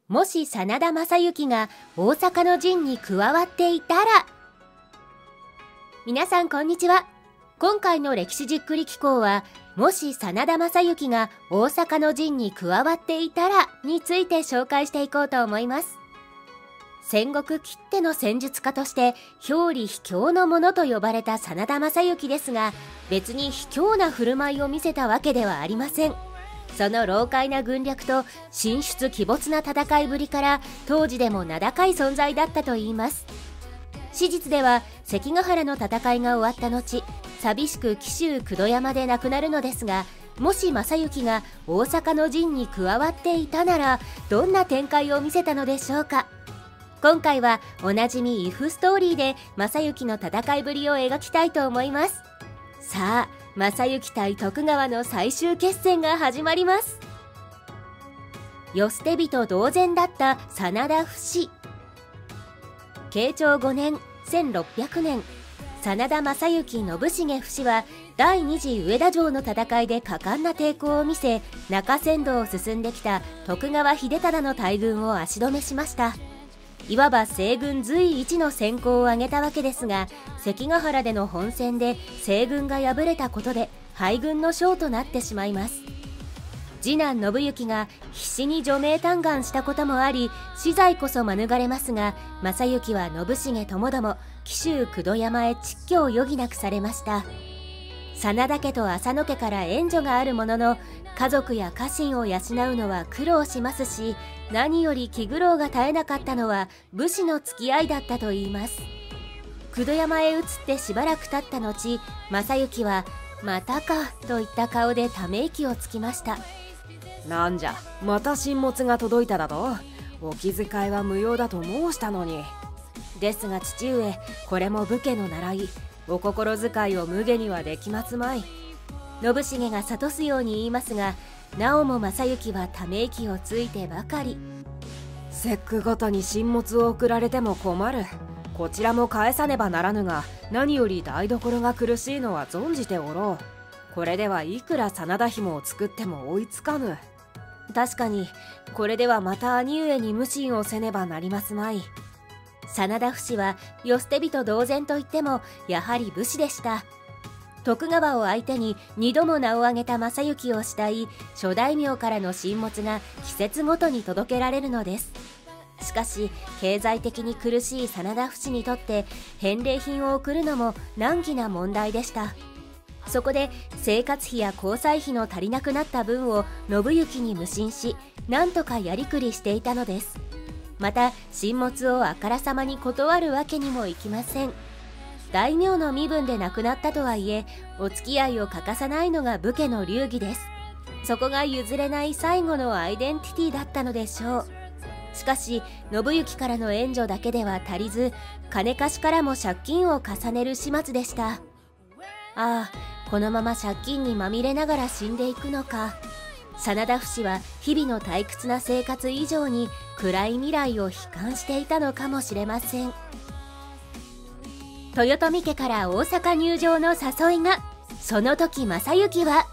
もし真田昌幸が大阪の陣に加わっていたら。皆さんこんにちは。今回の歴史じっくり紀行は、もし真田昌幸が大阪の陣に加わっていたらについて紹介していこうと思います。戦国きっての戦術家として表裏卑怯の者と呼ばれた真田昌幸ですが、別に卑怯な振る舞いを見せたわけではありません。その老快な軍略と神出鬼没な戦いぶりから当時でも名高い存在だったといいます。史実では関ヶ原の戦いが終わった後、寂しく紀州九度山で亡くなるのですが、もし昌幸が大阪の陣に加わっていたならどんな展開を見せたのでしょうか。今回はおなじみイフストーリーで昌幸の戦いぶりを描きたいと思います。さあ、昌幸対徳川の最終決戦が始まります。世捨て人同然だった真田不死。慶長5年1600年、真田昌幸信繁不死は第二次上田城の戦いで果敢な抵抗を見せ、中山道を進んできた徳川秀忠の大軍を足止めしました。いわば西軍随一の戦功を挙げたわけですが、関ヶ原での本戦で西軍が敗れたことで敗軍の将となってしまいます。次男信行が必死に除名嘆願したこともあり、死罪こそ免れますが、昌幸は信繁ともども紀州九度山へ蟄居を余儀なくされました。真田家と浅野家から援助があるものの、家族や家臣を養うのは苦労しますし、何より気苦労が絶えなかったのは武士の付き合いだったといいます。九度山へ移ってしばらく経った後、昌幸は「またか」といった顔でため息をつきました。 なんじゃ、また進物が届いただと。お気遣いは無用だと申したのに。 ですが父上、これも武家の習い、お心遣いを無下にはできますまい。信繁が諭すように言いますが、なおも昌幸はため息をついてばかり。 節句ごとに進物を送られても困る。こちらも返さねばならぬが、何より台所が苦しいのは存じておろう。これではいくら真田紐を作っても追いつかぬ。 確かに、これではまた兄上に無心をせねばなりますまい。真田不死は世捨て人同然と言ってもやはり武士でした。徳川を相手に2度も名を挙げた昌幸を慕い、諸大名からの進物が季節ごとに届けられるのです。しかし経済的に苦しい真田不死にとって返礼品を送るのも難儀な問題でした。そこで生活費や交際費の足りなくなった分を信行に無心し、なんとかやりくりしていたのです。また進物をあからさまに断るわけにもいきません。大名の身分で亡くなったとはいえ、お付き合いを欠かさないのが武家の流儀です。そこが譲れない最後のアイデンティティだったのでしょう。しかし信行からの援助だけでは足りず、金貸しからも借金を重ねる始末でした。ああ、このまま借金にまみれながら死んでいくのか。真田不死は日々の退屈な生活以上に暗い未来を悲観していたのかもしれません。豊臣家から大阪入城の誘いが。その時昌幸は。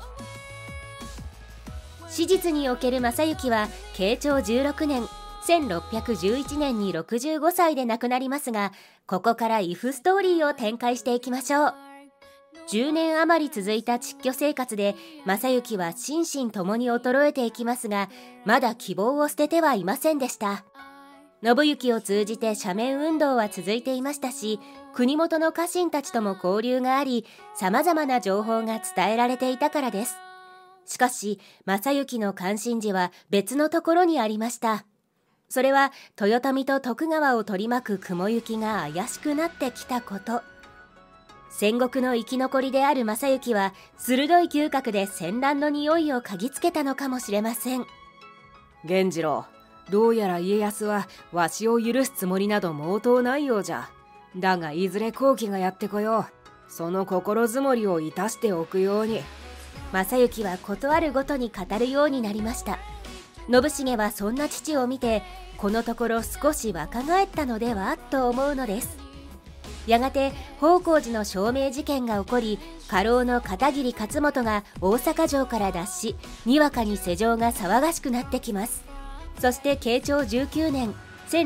史実における昌幸は慶長16年1611年に65歳で亡くなりますが、ここからイフストーリーを展開していきましょう。10年余り続いた蟄居生活で昌幸は心身ともに衰えていきますが、まだ希望を捨ててはいませんでした。信行を通じて赦免運動は続いていましたし、国元の家臣たちとも交流があり、さまざまな情報が伝えられていたからです。しかし昌幸の関心事は別のところにありました。それは豊臣と徳川を取り巻く雲行きが怪しくなってきたこと。戦国の生き残りである昌幸は鋭い嗅覚で戦乱の匂いを嗅ぎつけたのかもしれません。 源次郎、どうやら家康はわしを許すつもりなど毛頭ないようじゃ。だがいずれ好機がやってこよう。その心づもりをいたしておくように。 昌幸は事あるごとに語るようになりました。信繁はそんな父を見て、このところ少し若返ったのではと思うのです。やがて宝光寺の証明事件が起こり、家老の片桐勝元が大阪城から脱し、にわかに世情が騒がしくなってきます。 そして慶長19年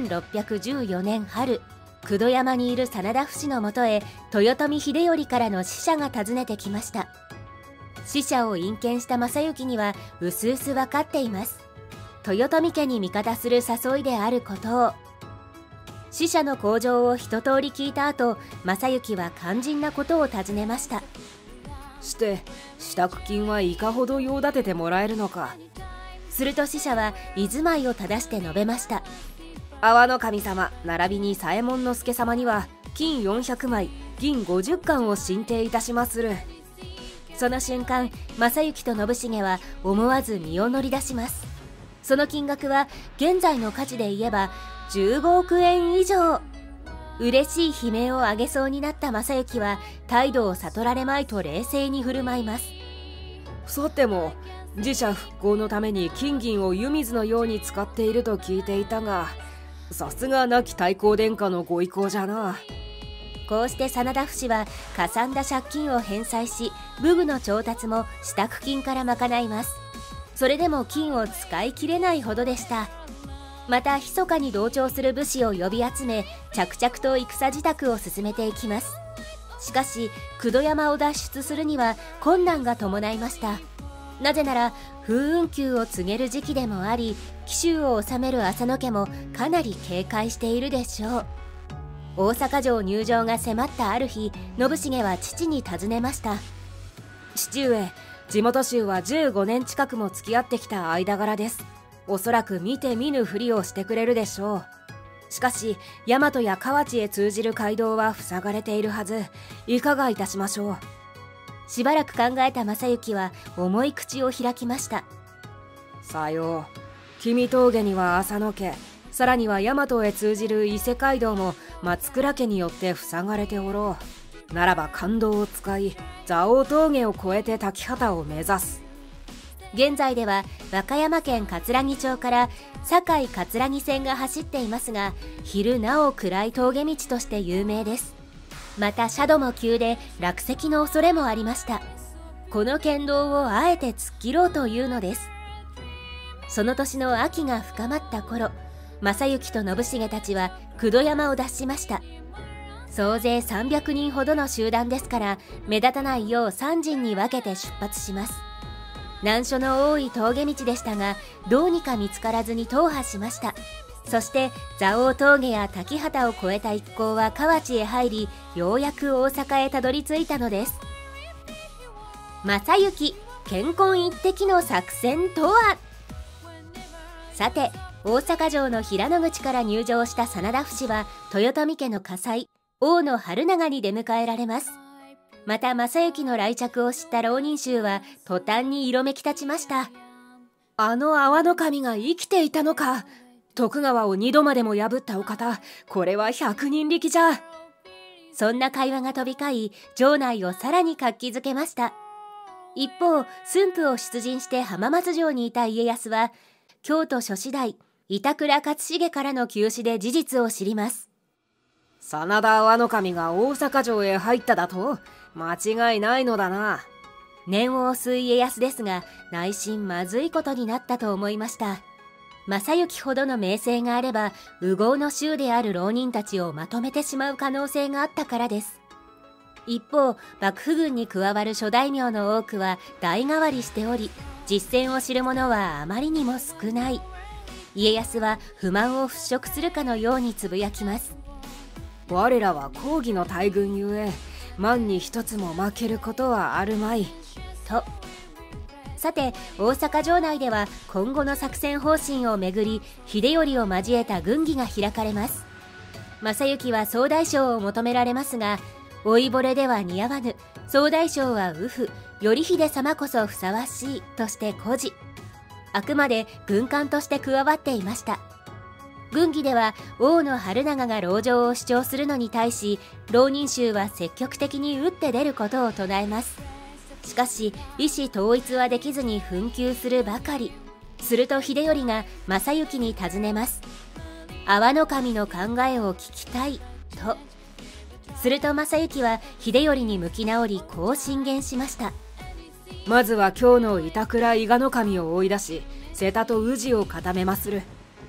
1614年春、九度山にいる真田不死のもとへ豊臣秀頼からの使者が訪ねてきました。使者を引見した正行にはうすうす分かっています。豊臣家に味方する誘いであることを。使者の口上を一通り聞いた後、正行は肝心なことを尋ねました。 して支度金はいかほど用立ててもらえるのか。 すると使者は居住まいを正して述べました。 阿波の神様並びに左衛門佐様には金400枚銀50貫を進呈いたしまする。 その瞬間、正行と信繁は思わず身を乗り出します。その金額は現在の価値で言えば15億円以上。嬉しい悲鳴を上げそうになった正行は態度を悟られまいと冷静に振る舞います。 さても自社復興のために金銀を湯水のように使っていると聞いていたが、さすが亡き太閤殿下のご意向じゃな。 こうして真田不死はかさんだ借金を返済し、武具の調達も支度金から賄います。それでも金を使い切れないほどでした。また密かに同調する武士を呼び集め、着々と戦支度を進めていきます。しかし九度山を脱出するには困難が伴いました。なぜなら風雲急を告げる時期でもあり、紀州を治める浅野家もかなり警戒しているでしょう。大阪城入城が迫ったある日、信繁は父に尋ねました。 父上、地元衆は15年近くも付き合ってきた間柄です。おそらく見て見ぬふりをしてくれるでしょう。しかし大和や河内へ通じる街道は塞がれているはず。いかがいたしましょう。 しばらく考えた正行は重い口を開きました。 さよう。君峠には浅野家、さらには大和へ通じる伊勢街道も松倉家によって塞がれておろう。ならば勘当を使い蔵王峠を越えて滝畑を目指す。 現在では和歌山県かつらぎ町から堺葛城線が走っていますが、昼なお暗い峠道として有名です。また斜度も急で落石の恐れもありました。この県道をあえて突っ切ろうというのです。その年の秋が深まった頃、正行と信繁たちは九度山を脱しました。総勢300人ほどの集団ですから、目立たないよう3陣に分けて出発します。難所の多い峠道でしたが、どうにか見つからずに踏破しました。そして蔵王峠や滝畑を越えた一行は河内へ入り、ようやく大阪へたどり着いたのです。正行乾坤一擲の作戦とは。さて、大阪城の平野口から入城した真田不死は豊臣家の家裁大野春長に出迎えられます。また正行の来着を知った浪人衆は途端に色めき立ちました。 あの阿波の神が生きていたのか。徳川を2度までも破ったお方、これは100人力じゃ。 そんな会話が飛び交い、城内をさらに活気づけました。一方、駿府を出陣して浜松城にいた家康は京都諸子代板倉勝重からの急死で事実を知ります。 真田阿波の神が大阪城へ入っただと。間違いないのだな。 念を押す家康ですが、内心まずいことになったと思いました。正行ほどの名声があれば、烏合の衆である浪人たちをまとめてしまう可能性があったからです。一方、幕府軍に加わる諸大名の多くは代替わりしており、実戦を知る者はあまりにも少ない。家康は不満を払拭するかのようにつぶやきます。 我らは公儀の大軍ゆえ、万に一つも負けることはあるまい。 と。さて、大阪城内では今後の作戦方針をめぐり、秀頼を交えた軍議が開かれます。正行は総大将を求められますが、老いぼれでは似合わぬ、総大将は右父頼秀様こそふさわしいとして固辞。あくまで軍官として加わっていました。軍議では大野春長が籠城を主張するのに対し、浪人衆は積極的に打って出ることを唱えます。しかし意思統一はできずに紛糾するばかり。すると秀頼が正行に尋ねます。阿波の神の考えを聞きたいと。すると正行は秀頼に向き直り、こう進言しました。 まずは今日の板倉伊賀の神を追い出し、瀬田と宇治を固めまする。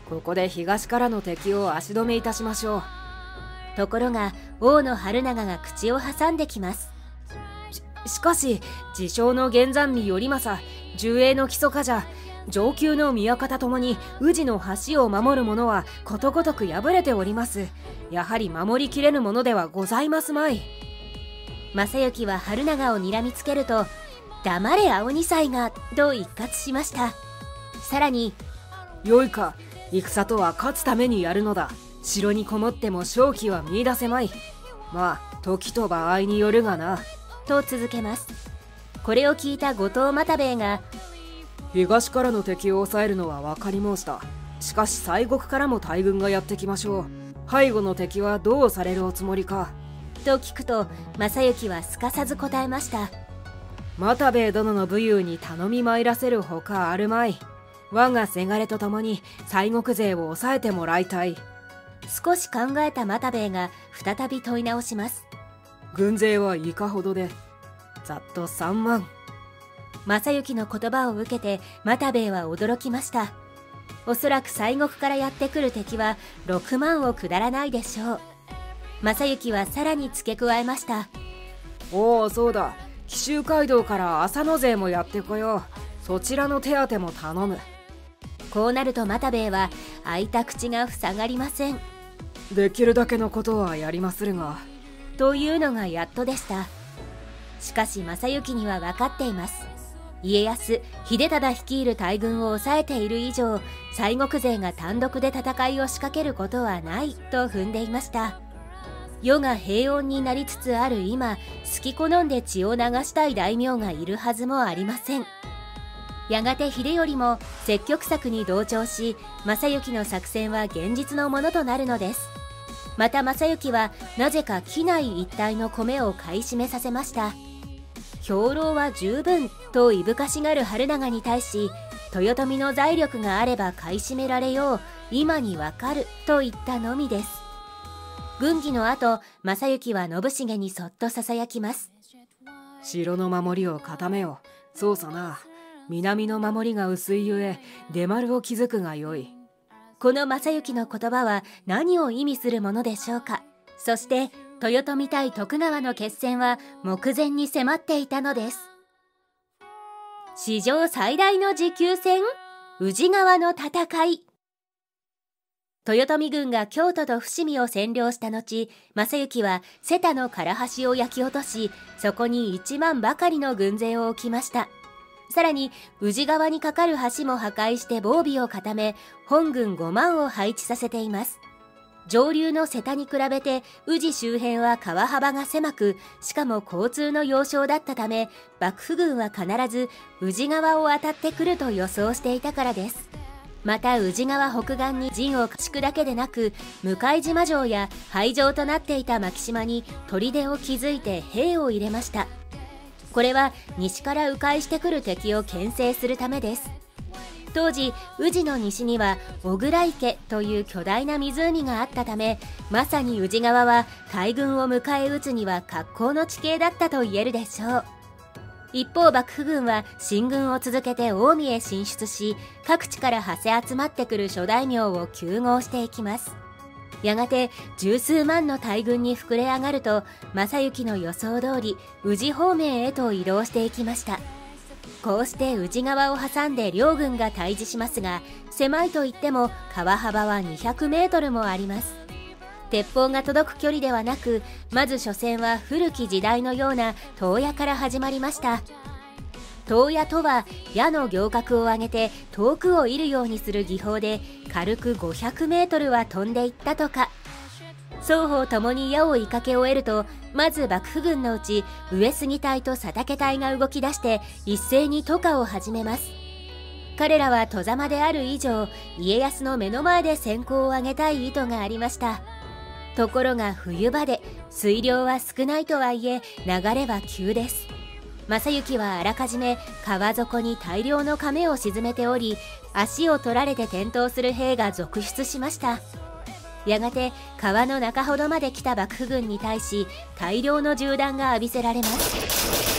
ここで東からの敵を足止めいたしましょう。 ところが王の春長が口を挟んできます。 しかし自称の源山見頼政、従営の基礎家じゃ、上級の宮方ともに宇治の橋を守る者はことごとく敗れております。やはり守りきれぬものではございますまい。 正行は春長を睨みつけると、黙れ青二歳がと一喝しました。さらに、 よいか、戦とは勝つためにやるのだ。城にこもっても勝機は見出せまい。まあ時と場合によるがな、 と続けます。これを聞いた後藤又兵衛が、 東からの敵を抑えるのは分かり申した。しかし西国からも大軍がやってきましょう。背後の敵はどうされるおつもりか、 と聞くと、正行はすかさず答えました。 又兵衛殿の武勇に頼み参らせるほかあるまい。我がせがれとともに西国勢を抑えてもらいたい。 少し考えた又兵衛が再び問い直します。 軍勢はいかほどで？ざっと3万。 正行の言葉を受けて又兵衛は驚きました。おそらく西国からやってくる敵は6万を下らないでしょう。正行はさらに付け加えました。 おお、そうだ、紀州街道から浅野勢もやってこよう。そちらの手当ても頼む。 こうなると又兵衛は開いた口が塞がりません。 できるだけのことはやりまするが、 というのがやっとでした。しかし正行には分かっています。家康、秀忠率いる大軍を抑えている以上、西国勢が単独で戦いを仕掛けることはないと踏んでいました。世が平穏になりつつある今、好き好んで血を流したい大名がいるはずもありません。やがて秀頼も積極策に同調し、正行の作戦は現実のものとなるのです。また正行はなぜか畿内一帯の米を買い占めさせました。兵糧は十分といぶかしがる春長に対し、豊臣の財力があれば買い占められよう、今にわかると言ったのみです。軍議の後、正行は信繁にそっとささやきます。 城の守りを固めよう。そうさな、南の守りが薄いゆえ出丸を築くがよい。 この正行の言葉は何を意味するものでしょうか。そして豊臣対徳川の決戦は目前に迫っていたのです。史上最大の持久戦、宇治川の戦い。豊臣軍が京都と伏見を占領した後、正行は瀬田の唐橋を焼き落とし、そこに1万ばかりの軍勢を置きました。さらに宇治川に架かる橋も破壊して防備を固め、本軍5万を配置させています。上流の瀬田に比べて宇治周辺は川幅が狭く、しかも交通の要衝だったため、幕府軍は必ず宇治川を渡ってくると予想していたからです。また宇治川北岸に陣を敷くだけでなく、向島城や廃城となっていた牧島に砦を築いて兵を入れました。これは西から迂回してくる敵を牽制するためです。当時宇治の西には小倉池という巨大な湖があったため、まさに宇治川は大軍を迎え撃つには格好の地形だったと言えるでしょう。一方幕府軍は進軍を続けて近江へ進出し、各地から馳せ集まってくる諸大名を救護していきます。やがて十数万の大軍に膨れ上がると、正行の予想通り宇治方面へと移動していきました。こうして宇治川を挟んで両軍が対峙しますが、狭いといっても川幅は200メートルもあります。鉄砲が届く距離ではなく、まず初戦は古き時代のような遠矢から始まりました。遠矢とは矢の行角を上げて遠くを射るようにする技法で、軽く500メートルは飛んでいったとか。双方ともに矢を射かけ終えると、まず幕府軍のうち上杉隊と佐竹隊が動き出して一斉に渡河を始めます。彼らは外様である以上、家康の目の前で戦功を挙げたい意図がありました。ところが冬場で水量は少ないとはいえ流れは急です。正行はあらかじめ川底に大量の亀を沈めており、足を取られて転倒する兵が続出しました。やがて川の中ほどまで来た幕府軍に対し大量の銃弾が浴びせられます。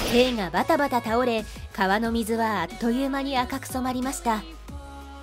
兵がバタバタ倒れ、川の水はあっという間に赤く染まりました。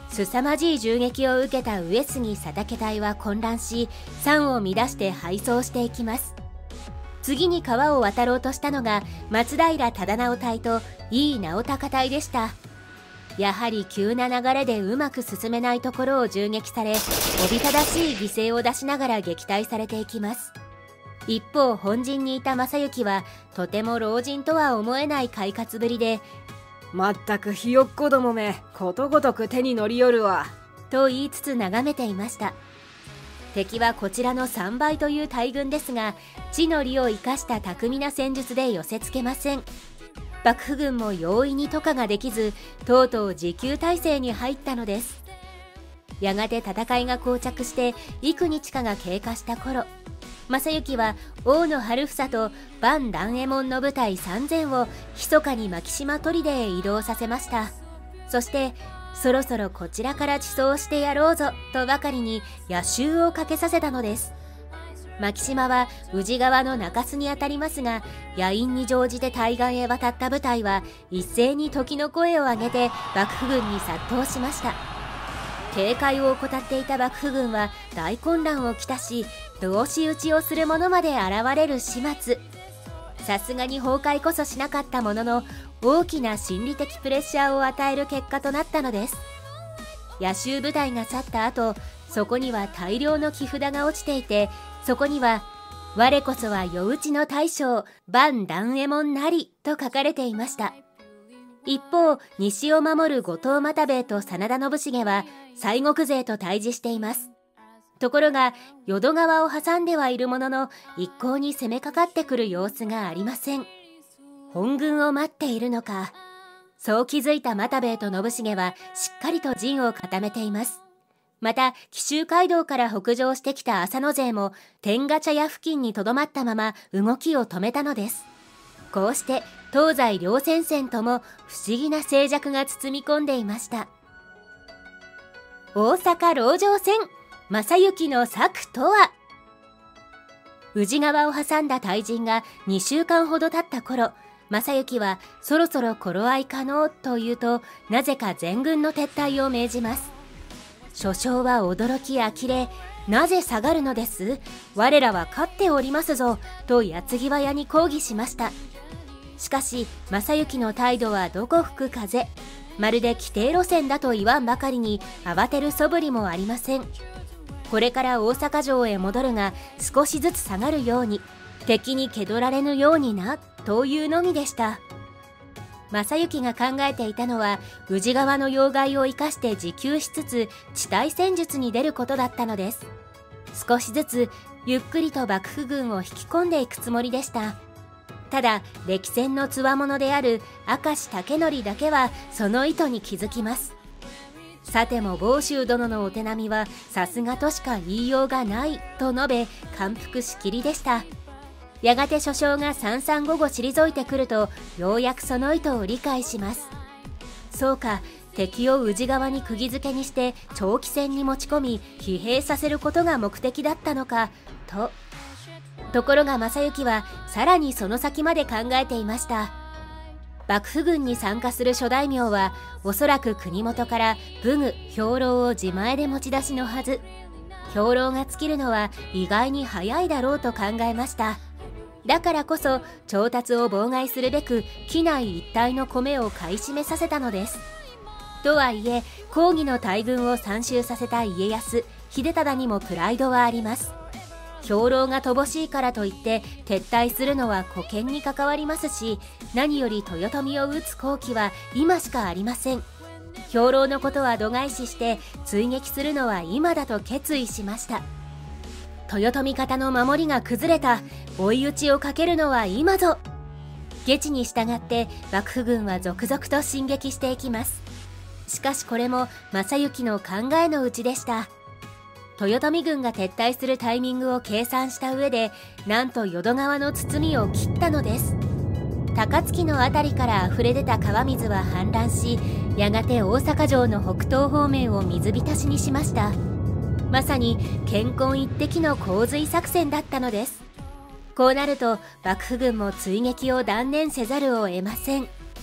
凄まじい銃撃を受けた上杉佐武隊は混乱し、山を乱して敗走していきます。次に川を渡ろうとしたのが松平忠直隊と井伊直孝隊でした。やはり急な流れでうまく進めないところを銃撃され、おびただしい犠牲を出しながら撃退されていきます。一方、本陣にいた正行はとても老人とは思えない快活ぶりで、 まったくひよっこどもめ、ことごとく手に乗りよるわ、 と言いつつ眺めていました。敵はこちらの3倍という大軍ですが、地の利を生かした巧みな戦術で寄せつけません。幕府軍も容易に渡河ができず、とうとう持久態勢に入ったのです。やがて戦いが膠着して幾日かが経過した頃、正行は大野晴房と伴團右衛門の部隊3000を密かに牧島砦へ移動させました。そしてそろそろこちらから地走してやろうぞとばかりに夜襲をかけさせたのです。牧島は宇治川の中州にあたりますが、野因に乗じて対岸へ渡った部隊は一斉に時の声を上げて幕府軍に殺到しました。警戒を怠っていた幕府軍は大混乱をきたし、同士討ちをする者まで現れる始末。さすがに崩壊こそしなかったものの、大きな心理的プレッシャーを与える結果となったのです。野襲部隊が去った後、そこには大量の木札が落ちていて、そこには我こそは夜討ちの大将伴團右衛門なりと書かれていました。一方、西を守る後藤又兵衛と真田信繁は西国勢と対峙しています。ところが淀川を挟んではいるものの、一向に攻めかかってくる様子がありません。本軍を待っているのか。そう気づいた又兵衛と信繁はしっかりと陣を固めています。また紀州街道から北上してきた浅野勢も天下茶屋付近にとどまったまま動きを止めたのです。こうして東西両戦線とも不思議な静寂が包み込んでいました。大阪籠城戦、正行の策とは。宇治川を挟んだ大陣が2週間ほど経った頃、正行はそろそろ頃合い可能というと、なぜか全軍の撤退を命じます。諸将は驚き呆れ、なぜ下がるのです、我らは勝っておりますぞと矢継ぎ早に抗議しました。しかし正行の態度はどこ吹く風、まるで規定路線だと言わんばかりに慌てる素振りもありません。これから大阪城へ戻るが少しずつ下がるように、敵に気取られぬようになというのみでした。正行が考えていたのは、宇治川の要害を生かして持久しつつ地対戦術に出ることだったのです。少しずつゆっくりと幕府軍を引き込んでいくつもりでした。ただ歴戦の強者である明石武則だけはその意図に気づきます。さても房州殿のお手並みはさすがとしか言いようがないと述べ、感服しきりでした。やがて諸将が三々五々退いてくると、ようやくその意図を理解します。そうか、敵を宇治川に釘付けにして長期戦に持ち込み疲弊させることが目的だったのかと。ところが正行はさらにその先まで考えていました。幕府軍に参加する諸大名はおそらく国元から武具兵糧を自前で持ち出しのはず。兵糧が尽きるのは意外に早いだろうと考えました。だからこそ調達を妨害するべく畿内一帯の米を買い占めさせたのです。とはいえ公儀の大軍を参集させた家康秀忠にもプライドはあります。兵糧が乏しいからといって撤退するのは沽券に関わりますし、何より豊臣を討つ好機は今しかありません。兵糧のことは度外視して追撃するのは今だと決意しました。豊臣方の守りが崩れた、追い打ちをかけるのは今ぞ。下知に従って幕府軍は続々と進撃していきます。しかしこれも正行の考えのうちでした。豊臣軍が撤退するタイミングを計算した上で、なんと淀川の包みを切ったのです。高槻の辺りから溢れ出た川水は氾濫し、やがて大阪城の北東方面を水浸しにしました。まさに乾坤一滴の洪水作戦だったのです。こうなると幕府軍も追撃を断念せざるを得ません。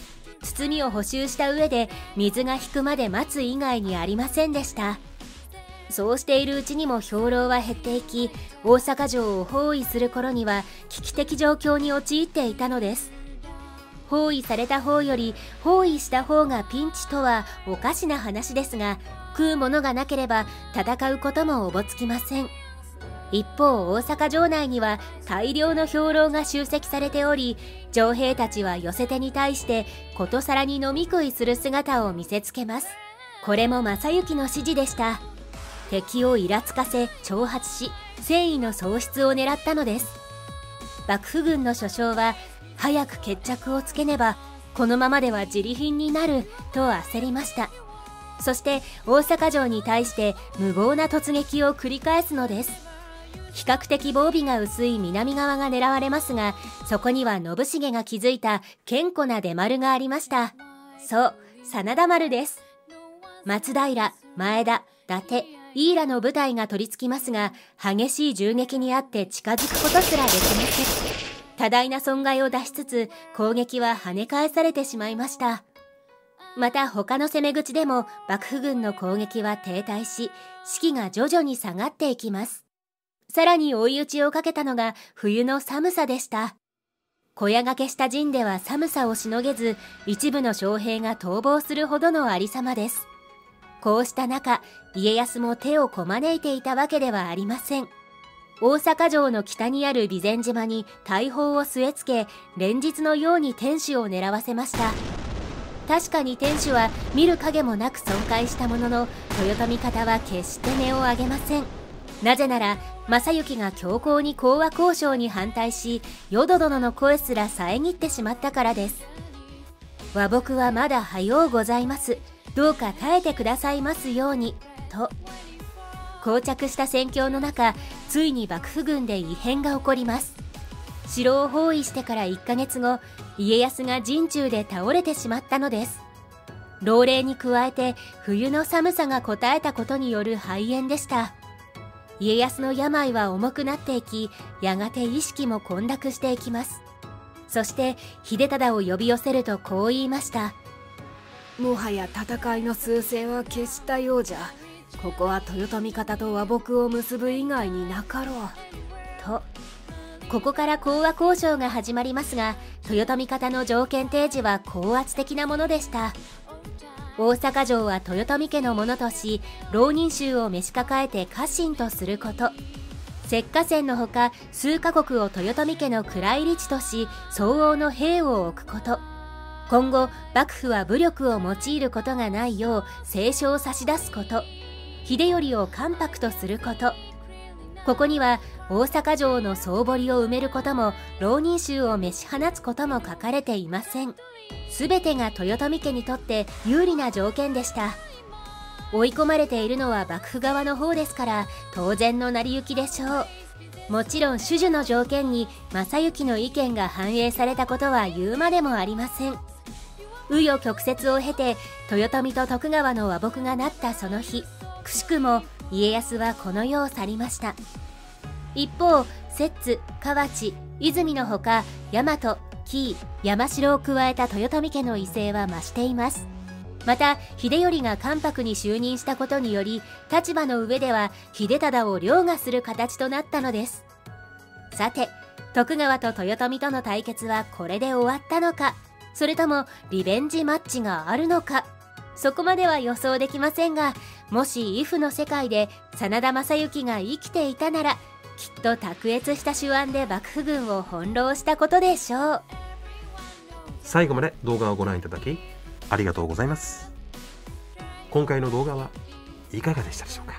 包みを補修した上で水が引くまで待つ以外にありませんでした。そうしているうちにも兵糧は減っていき、大阪城を包囲する頃には危機的状況に陥っていたのです。包囲された方より包囲した方がピンチとはおかしな話ですが、食うものがなければ戦うこともおぼつきません。一方、大阪城内には大量の兵糧が集積されており、城兵たちは寄せ手に対してことさらに飲み食いする姿を見せつけます。これも正行の指示でした。敵をイラつかせ挑発し、戦意の喪失を狙ったのです。幕府軍の諸将は早く決着をつけねばこのままでは自利品になると焦りました。そして大阪城に対して無謀な突撃を繰り返すのです。比較的防備が薄い南側が狙われますが、そこには信繁が築いた堅固な出丸がありました。そう、真田丸です。松平、前田、伊達、飯良の部隊が取り付きますが、激しい銃撃にあって近づくことすらできません。多大な損害を出しつつ攻撃は跳ね返されてしまいました。また他の攻め口でも幕府軍の攻撃は停滞し、士気が徐々に下がっていきます。さらに追い打ちをかけたのが冬の寒さでした。小屋掛けした陣では寒さをしのげず、一部の将兵が逃亡するほどのありさまです。こうした中、家康も手をこまねいていたわけではありません。大阪城の北にある備前島に大砲を据え付け、連日のように天守を狙わせました。確かに天守は見る影もなく損壊したものの、豊臣方は決して音を上げません。なぜなら正行が強硬に講和交渉に反対し、淀殿の声すら遮ってしまったからです。和睦はまだ早うございます。どうか耐えてくださいますようにと。膠着した戦況の中、ついに幕府軍で異変が起こります。城を包囲してから1ヶ月後、家康が陣中で倒れてしまったのです。老齢に加えて冬の寒さがこたえたことによる肺炎でした。家康の病は重くなっていき、やがて意識も混濁していきます。そして秀忠を呼び寄せるとこう言いました。 もはや戦いの趨勢は消したようじゃ。ここは豊臣方と和睦を結ぶ以外になかろうと。ここから講和交渉が始まりますが、豊臣方の条件提示は高圧的なものでした。大阪城は豊臣家のものとし、浪人衆を召し抱えて家臣とすること、石化船のほか数カ国を豊臣家の位入り地とし、相応の兵を置くこと、今後幕府は武力を用いることがないよう清書を差し出すこと、秀頼を関白とすること、ここには大阪城の総堀を埋めることも浪人衆を召し放つことも書かれていません。すべてが豊臣家にとって有利な条件でした。追い込まれているのは幕府側の方ですから、当然の成り行きでしょう。もちろん種々の条件に正行の意見が反映されたことは言うまでもありません。紆余曲折を経て豊臣と徳川の和睦がなったその日、くしくも家康はこの世を去りました。一方、摂津、河内、泉のほか大和、紀伊、山城を加えた豊臣家の威勢は増しています。また秀頼が関白に就任したことにより、立場の上では秀忠を凌駕する形となったのです。さて、徳川と豊臣との対決はこれで終わったのか、それともリベンジマッチがあるのか、そこまでは予想できませんが、もしイフの世界で真田昌幸が生きていたなら、きっと卓越した手腕で幕府軍を翻弄したことでしょう。 最後まで動画をご覧いただきありがとうございます。今回の動画はいかがでしたでしょうか。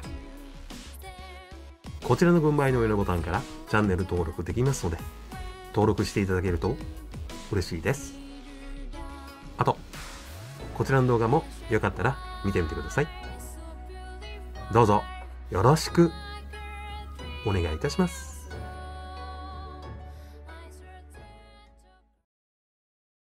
こちらの軍配の上のボタンからチャンネル登録できますので、登録していただけると嬉しいです。あとこちらの動画もよかったら見てみてください。どうぞよろしくお願いいたします。